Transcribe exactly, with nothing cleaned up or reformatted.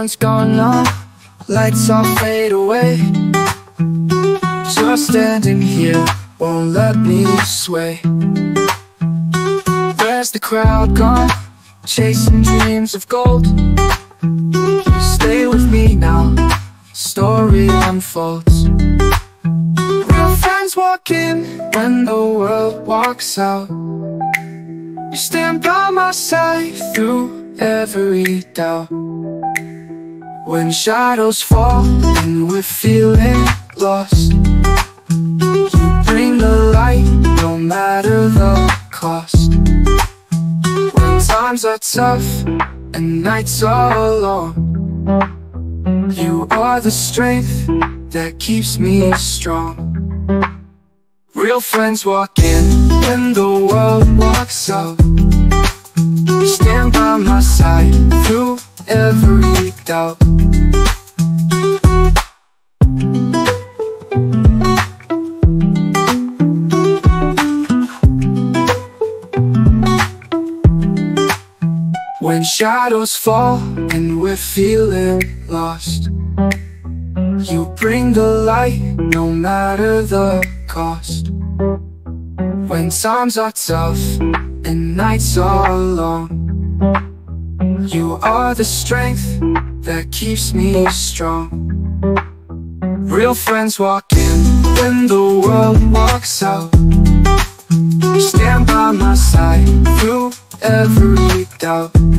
phone's gone now, lights all fade away. Just standing here won't let me sway. Where's the crowd gone, chasing dreams of gold? Stay with me now, story unfolds. Real friends walk in when the world walks out. You stand by my side through every doubt. When shadows fall and we're feeling lost, you bring the light, no matter the cost. When times are tough and nights are long, you are the strength that keeps me strong. Real friends walk in when the world walks out. You stand by my side through every doubt. When shadows fall and we're feeling lost, you bring the light, no matter the cost. When times are tough and nights are long, you are the strength that keeps me strong. Real friends walk in when the world walks out. You stand by my side through every doubt.